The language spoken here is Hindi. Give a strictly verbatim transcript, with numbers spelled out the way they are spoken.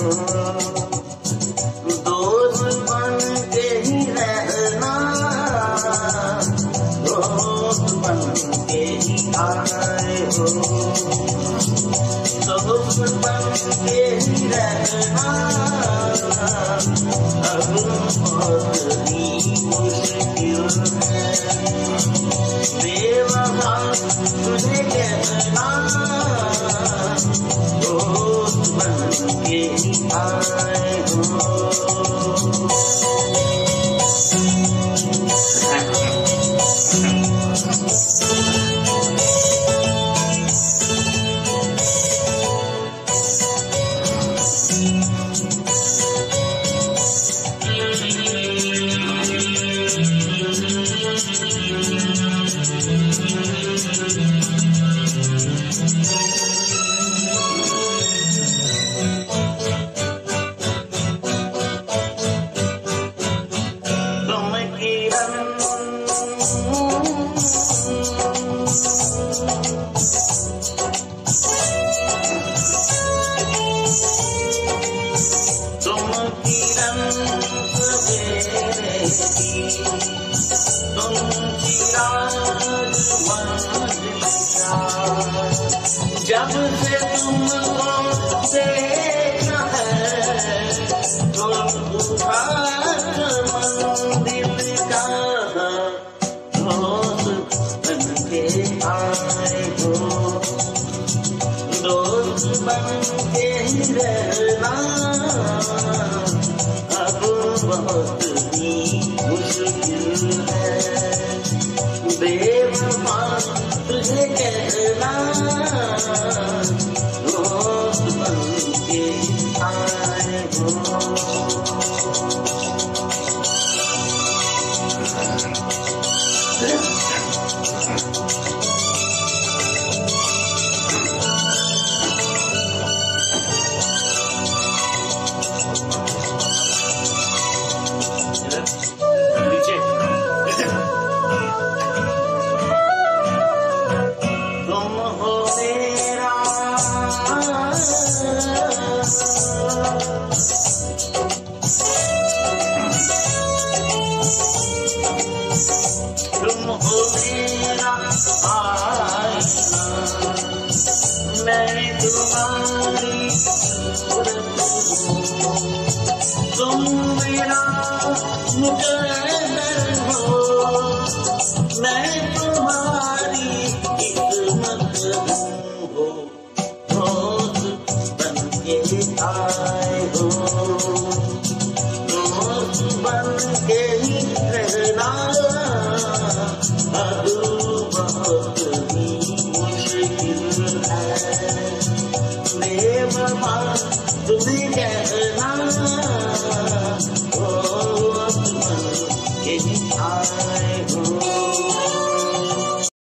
दोस्त बन के ही रहना, दोस्त बन के ही आए हो, दोस्त बन के ही रहना, अब बहुत ही मुश्किल है, बेवफा तुझे कहना, दोस्त बन के ही आए हो। जब से तुमको देखा है तो उठा मंदिर का दोस्त बन के आए हो, दोस्त बन के ही रहना, अब बहुत ही मुश्किल है, बेवफा तुझे कहना, दोस्त बन के आए हो। तुम हो मेरा आईना, मैं तुम्हारी सूरत हूँ, तुम मेरा मुकद्दर हो, मैं तुम्हारी किस्मत हूँ, दोस्त बन के आए हो, दोस्त बन के ही रहना, अब बहुत ही मुश्किल है, बेवफा तुम्हें